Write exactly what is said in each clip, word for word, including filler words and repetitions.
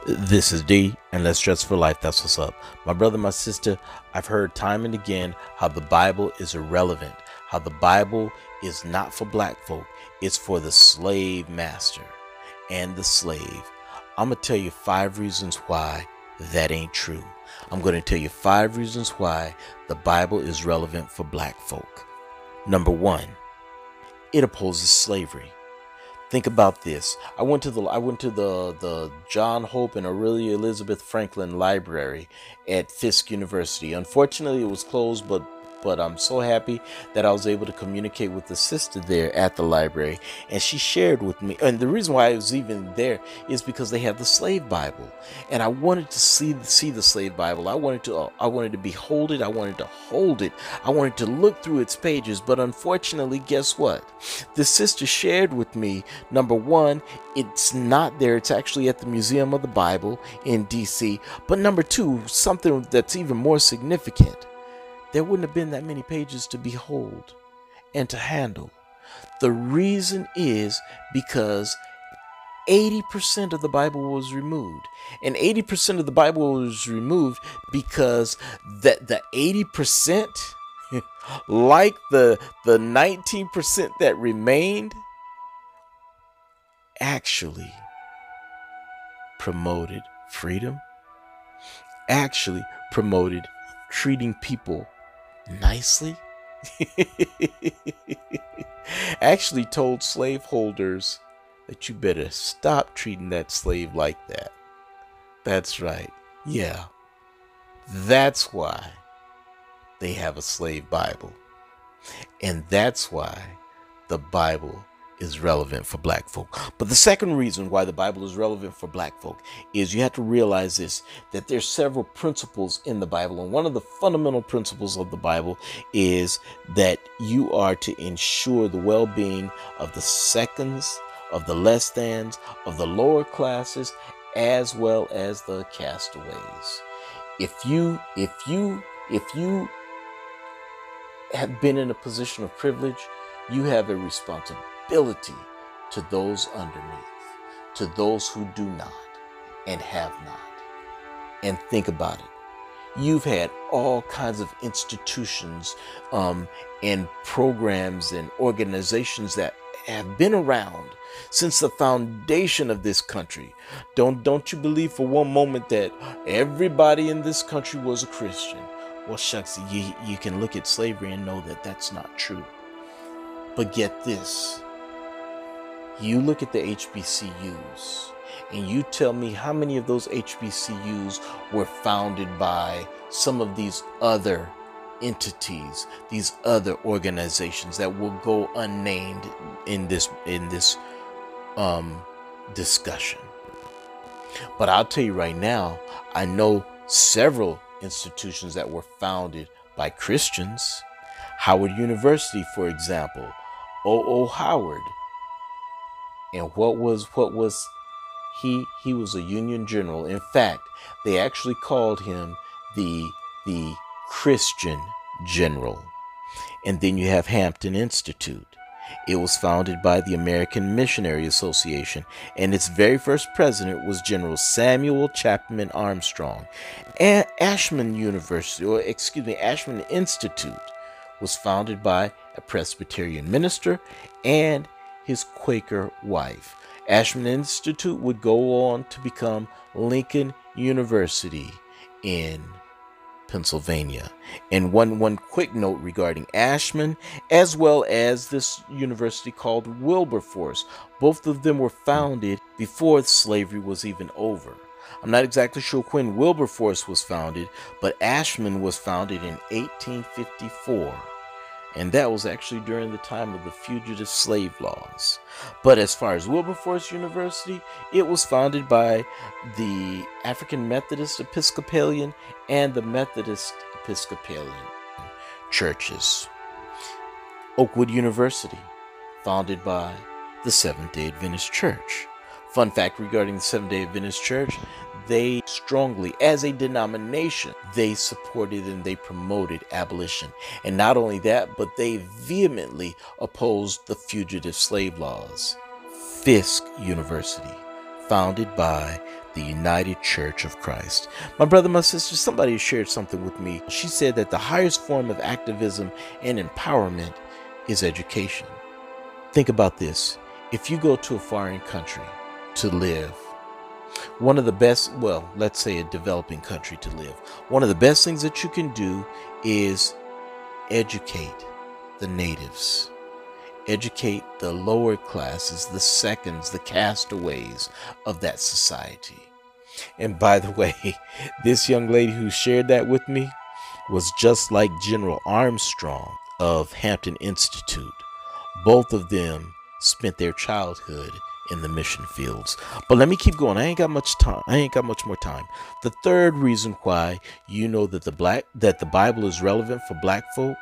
This is D, and let's dress for life. That's what's up. My brother, my sister, I've heard time and again how the Bible is irrelevant, how the Bible is not for black folk, it's for the slave master and the slave. I'm going to tell you five reasons why that ain't true. I'm going to tell you five reasons why the Bible is relevant for black folk. Number one, it opposes slavery. Think about this. I went to the I went to the the John Hope and Aurelia Elizabeth Franklin Library at Fisk University. Unfortunately, it was closed, but but I'm so happy that I was able to communicate with the sister there at the library, and she shared with me. And the reason why I was even there is because they have the Slave Bible, and I wanted to see see the Slave Bible. I wanted to uh, I wanted to behold it. I wanted to hold it. I wanted to look through its pages. But unfortunately, guess what? The sister shared with me, number one, it's not there. It's actually at the Museum of the Bible in D C. But number two, something that's even more significant, there wouldn't have been that many pages to behold and to handle. The reason is because eighty percent of the Bible was removed. And eighty percent of the Bible was removed because that the eighty percent, like the the nineteen percent that remained, actually promoted freedom, actually promoted treating people nicely, actually told slaveholders that you better stop treating that slave like that. That's right. Yeah. That's why they have a slave Bible. And that's why the Bible is relevant for black folk. But the second reason why the Bible is relevant for black folk is you have to realize this, that there's several principles in the Bible. And one of the fundamental principles of the Bible is that you are to ensure the well-being of the seconds, of the less thans, of the lower classes, as well as the castaways. If you, if you, if you have been in a position of privilege, you have a responsibility to those underneath, to those who do not and have not. And think about it. You've had all kinds of institutions um, and programs and organizations that have been around since the foundation of this country. Don't don't you believe for one moment that everybody in this country was a Christian? Well, shucks, you, you can look at slavery and know that that's not true. But get this. You look at the H B C Us and you tell me how many of those H B C Us were founded by some of these other entities, these other organizations that will go unnamed in this in this um, discussion. But I'll tell you right now, I know several institutions that were founded by Christians. Howard University, for example, O O. Howard. And what was what was he? He was a Union general. In fact, they actually called him the the Christian general. And then you have Hampton Institute. It was founded by the American Missionary Association, and its very first president was General Samuel Chapman Armstrong. And Ashman University, or excuse me, Ashman Institute, was founded by a Presbyterian minister and his Quaker wife. Ashman Institute would go on to become Lincoln University in Pennsylvania. And one, one quick note regarding Ashman, as well as this university called Wilberforce. Both of them were founded before slavery was even over. I'm not exactly sure when Wilberforce was founded, but Ashman was founded in eighteen fifty-four. And that was actually during the time of the fugitive slave laws. But as far as Wilberforce University, it was founded by the African Methodist Episcopalian and the Methodist Episcopalian churches. Oakwood University, founded by the Seventh-day Adventist Church. Fun fact regarding the Seventh-day Adventist Church, they strongly, as a denomination, they supported and they promoted abolition. And not only that, but they vehemently opposed the fugitive slave laws. Fisk University, founded by the United Church of Christ. My brother, my sister, somebody shared something with me. She said that the highest form of activism and empowerment is education. Think about this. If you go to a foreign country to live, one of the best, well, let's say a developing country to live, one of the best things that you can do is educate the natives. Educate the lower classes, the seconds, the castaways of that society. And by the way, this young lady who shared that with me was just like General Armstrong of Hampton Institute. Both of them spent their childhood in the mission fields. But let me keep going. I ain't got much time. I ain't got much more time. The third reason why you know that the black that the Bible is relevant for black folk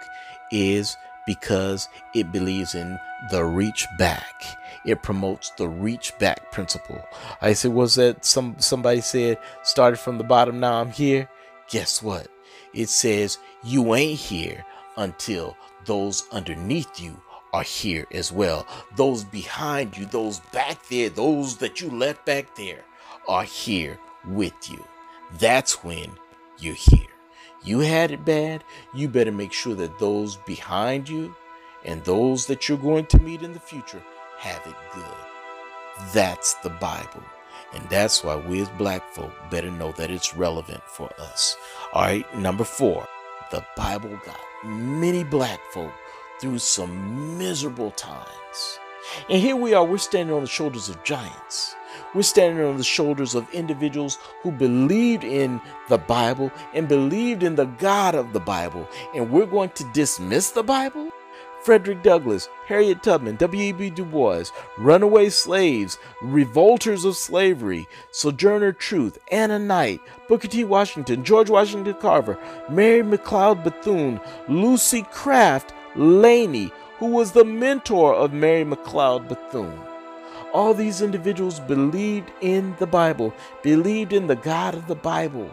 is because it believes in the reach back. It promotes the reach back principle. I said, was that some somebody said started from the bottom, now I'm here? Guess what? It says you ain't here until those underneath you are here as well. Those behind you, those back there, those that you left back there are here with you. That's when you're here. You had it bad, you better make sure that those behind you and those that you're going to meet in the future have it good. That's the Bible. And that's why we as black folk better know that it's relevant for us. All right, number four, the Bible got many black folk through some miserable times. And here we are, we're standing on the shoulders of giants. We're standing on the shoulders of individuals who believed in the Bible and believed in the God of the Bible. And we're going to dismiss the Bible? Frederick Douglass, Harriet Tubman, W E B Du Bois, runaway slaves, revolters of slavery, Sojourner Truth, Anna Knight, Booker T. Washington, George Washington Carver, Mary McLeod Bethune, Lucy Craft Laney, who was the mentor of Mary McLeod Bethune. All these individuals believed in the Bible, believed in the God of the Bible,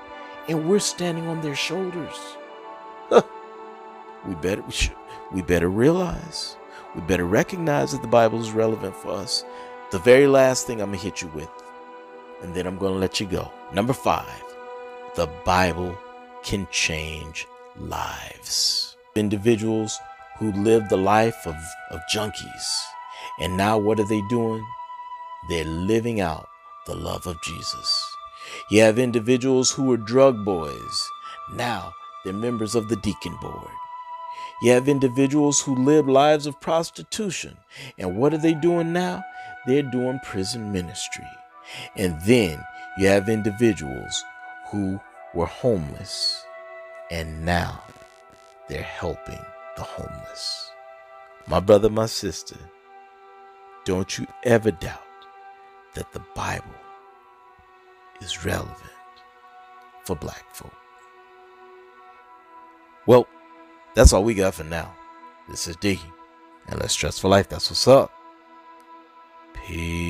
and we're standing on their shoulders. we better we, should, we better realize, we better recognize that the Bible is relevant for us. The very last thing I'm gonna hit you with, and then I'm gonna let you go. Number five, the Bible can change lives. Individuals who lived the life of, of junkies. And now what are they doing? They're living out the love of Jesus. You have individuals who were drug boys. Now they're members of the deacon board. You have individuals who live lives of prostitution. And what are they doing now? They're doing prison ministry. And then you have individuals who were homeless. And now they're helping the homeless. My brother, my sister, don't you ever doubt that the Bible is relevant for black folk. Well, that's all we got for now. This is Diggy, and let's stress for life. That's what's up. Peace.